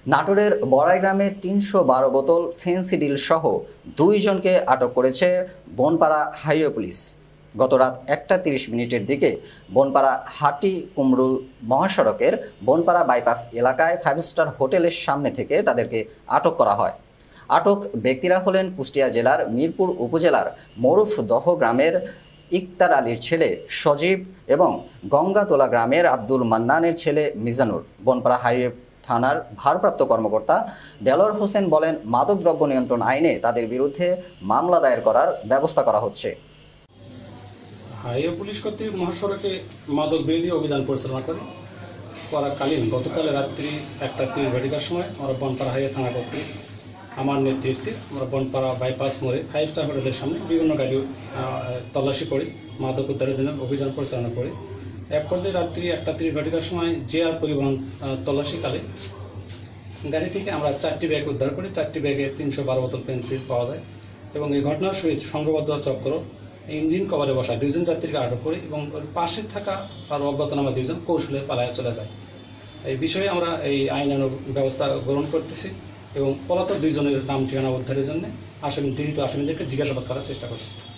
নাটোরের বড়াই গ্রামে ৩১২ বোতল ফেন্সিডিল সহ ২ জনকে আটক করেছে বনপাড়া হাইওয়ে পুলিশ। গত রাত ১টা ৩০ মিনিটের দিকে বনপাড়া হাটি কুমরুল মহাসড়কের বনপাড়া বাইপাস এলাকায় 5 স্টার হোটেলের সামনে থেকে তাদেরকে আটক করা হয়। আটক ব্যক্তিরা হলেন কুষ্টিয়া জেলার মিরপুর উপজেলার মরুফদহ গ্রামের ইকতার আলীর ছেলে সজীব এবং গঙ্গাতোলা গ্রামের আব্দুল মান্নানের ছেলে মিজানুর। বনপাড়া হাইওয়ে থানার ভারপ্রাপ্ত কর্মকর্তা দেলোয়ার হোসেন বলেন, মাদকদ্রব্য নিয়ন্ত্রণ আইনে তাদের বিরুদ্ধে মামলা দায়ের করার ব্যবস্থা করা হচ্ছে। হাইওয়ে পুলিশ কর্তৃক মহাসড়কে মাদক বিরোধী অভিযান পরিচালনা করাকালীন গতকাল রাত্রি 1টা 30 সময় আমরা বনপাড়া হাইওয়ে থানা কর্তৃক আমার নেতৃত্বে আমরা বনপাড়া বাইপাস মোড়ে 5 স্টার হোটেলের সামনে বিভিন্ন গাড়ি তল্লাশি করি, মাদক উদ্ধারের জন্য অভিযান পরিচালনা করি। এক পর্যায়ে রাত্রি 1টা 30 সময় জেআর পরিবহন তল্লাশিকালে গাড়ি থেকে আমরা 4টি ব্যাগ উদ্ধার করি। 4টি ব্যাগে 312 বোতল পেন্সিল পাওয়া যায় এবং এই ঘটনার সহিত সংঘবদ্ধ চক্র ইঞ্জিন কভারে বসা 2 জন যাত্রীকে আটক করি এবং পাশে থাকা আর অজ্ঞাতনামা 2 জন কৌশলে পালায় চলে যায়। এই বিষয়ে আমরা এই আইনানুগ ব্যবস্থা গ্রহণ করতেছি এবং পলাতক 2 জনের নাম ঠিকানা উদ্ধারের জন্য ধৃত আসামিদেরকে জিজ্ঞাসাবাদ করার চেষ্টা করছি।